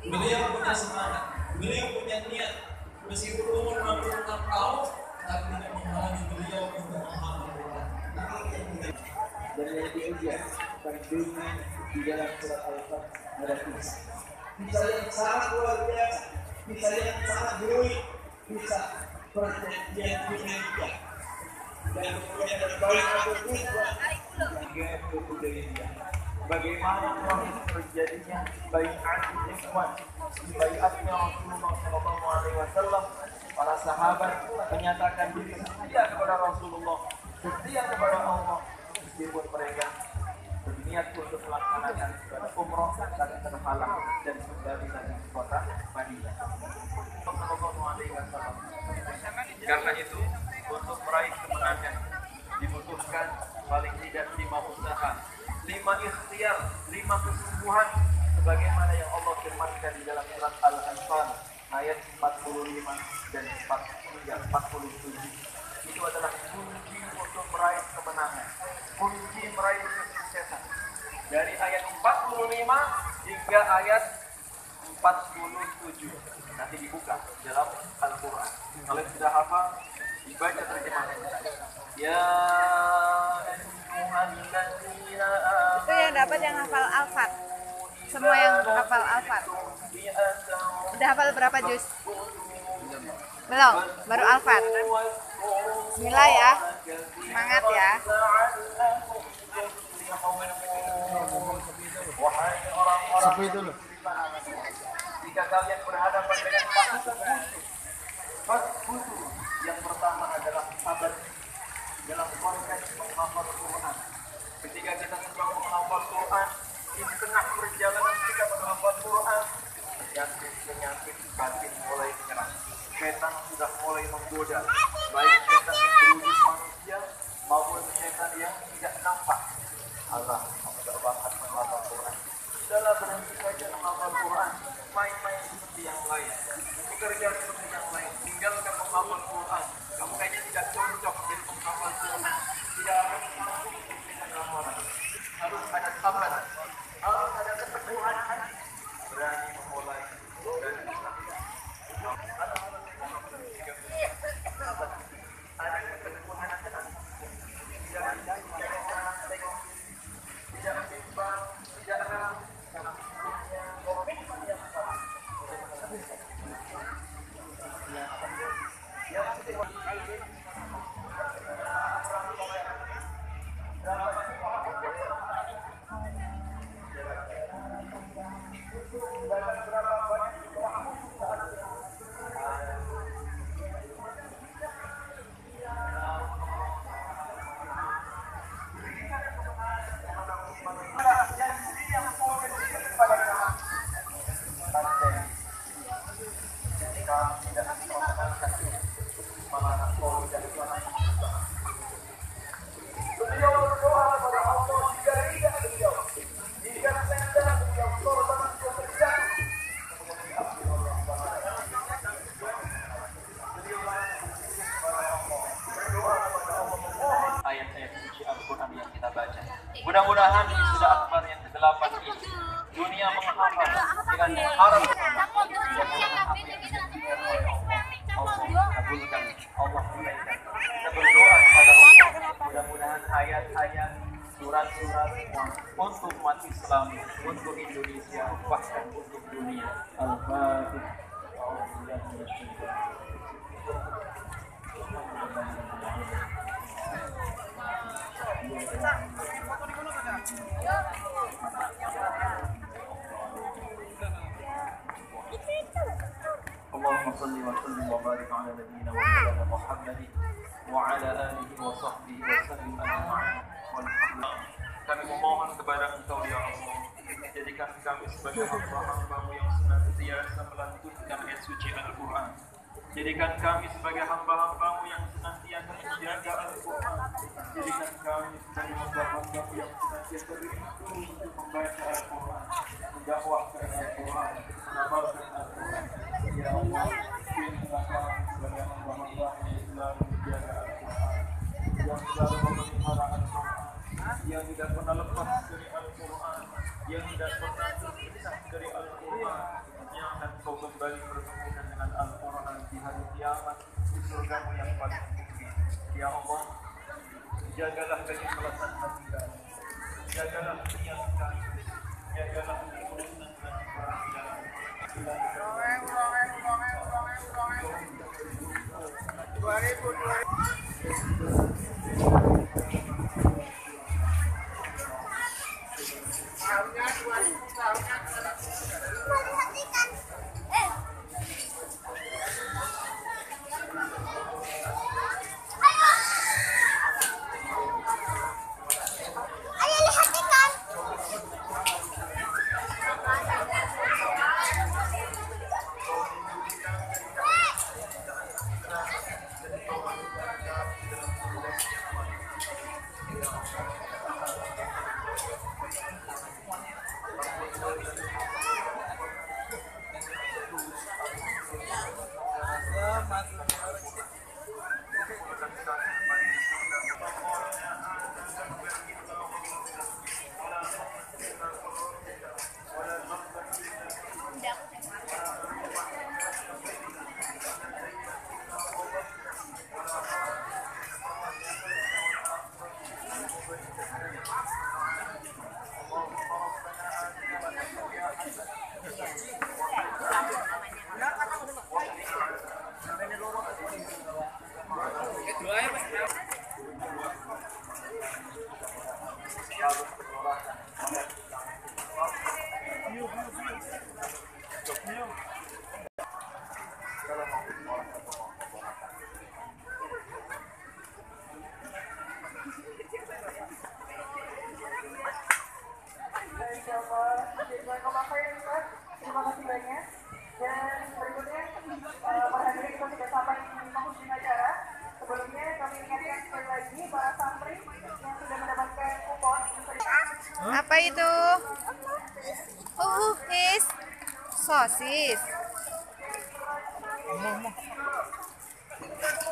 Beliau punya semangat, beliau punya niat. Meskipun umur 66 tahun, tapi tidak menghalangi beliau untuk menghafal Quran. Dan yang ketiga, kandungan di dalam surat Al-Fatihah ada kisah. Kisah yang sangat luar biasa, kisah yang sangat heroik, kisah perjanjian Hudaybiyah. Dan kemudian ada bait Al-Qur'an hingga Hudaybiyah. Bagaimana proses terjadinya bai'atul ikhwan, bai'atnya Rasulullah SAW. Para sahabat menyatakan diri setia kepada Rasulullah, setia kepada Allah, meskipun mereka berniat untuk melaksanakan ibadah umroh tapi terhalang dan kembali lagi ke kota Madinah. Karena itu, untuk meraih kemenangan dibutuhkan paling tidak 5 usaha, 5 ikhtiar, 5 kesungguhan, sebagaimana yang Allah firmankan di dalam surat Al-Anfal ayat 45 dan 47. Itu adalah kunci untuk meraih kemenangan, kunci meraih kesuksesan. Dari ayat 45 hingga ayat 47. Nanti dibuka dalam Al-Quran. Kalau sudah hafal, dibaca terjemahannya. Ya ayyuhalladzina amanu. Itu yang dapat yang hafal Al-Fat. Semua yang hafal Al-Fat. Udah hafal berapa juz? Belum, baru Al-Fat. Bismillah ya. Semangat ya. Wahai orang-orang jika kalian berhadapan dengan fasbutu, yang pertama adalah sabar dalam konteks menghafal Quran. Ketika kita sedang menghafal Quran, di tengah perjalanan kita menghafal Quran, penyakit batin mulai menyerang. Setan sudah mulai menggoda, baik setan yang berwujud manusia maupun setan yang tidak nampak. Allah tidak bakat menghafal Quran. Sudahlah, berhenti saja menghafal Quran, main-main seperti yang lain, bekerja seperti yang lain, tinggalkan menghafal Quran. Kamu kayaknya tidak cocok jadi menghafal Quran, tidak akan mampu dengan ramalan. Harus ada sabar, harus ada keteguhan hati, berani memulai dan ada keteguhan hati, tidak bimbang, tidak ragu. Mudah-mudahan sudah akbar yang ke-8 ini dunia menghafal dengan harap Allah kabulkan, Allah tunaikan. Kita berdoa kepada Allah, mudah-mudahan ayat-ayat, surat-surat untuk umat Islam, untuk Indonesia, bahkan untuk dunia. Al-Fatihah. Allahumma salli wa sallim wa barik ala nabiyyina wa maulana Muhammadin wa ala alihi wa sahbihi wa sallim ajma'in. Walhamdulillah. Kami memohon kepada Engkau ya Allah, jadikan kami sebagai hamba-hamba-Mu yang senantiasa melantunkan ayat suci Al-Quran. Jadikan kami sebagai hamba-hamba-Mu yang senantiasa menjaga Al-Quran. Jadikan kami sebagai hamba-hamba-Mu yang senantiasa berikhtiar untuk membaca Al-Quran, mendakwahkan Al-Quran, mengamalkan Al-Quran. Ya Allah, pilihlah kami sebagai hamba-hamba yang selalu menjaga Al-Quran, yang selalu memelihara Al-Quran, yang tidak pernah lepas dari Al-Quran. yang tidak pernah terpisah dari Al-Quran, yang akan kau kembali bertemu dengan Al-Quran di hari kiamat di surgamu yang paling tinggi. Ya Allah, jagalah keikhlasan hati kami, jagalah niat kami, jagalah keikhlasan hati kami. Terima kasih banyak. Dan berikutnya, para hadirin kita sudah sampai di penghujung acara. Sebelumnya kami ingatkan sekali lagi para santri yang sudah mendapatkan kupon. Apa itu? His sosis.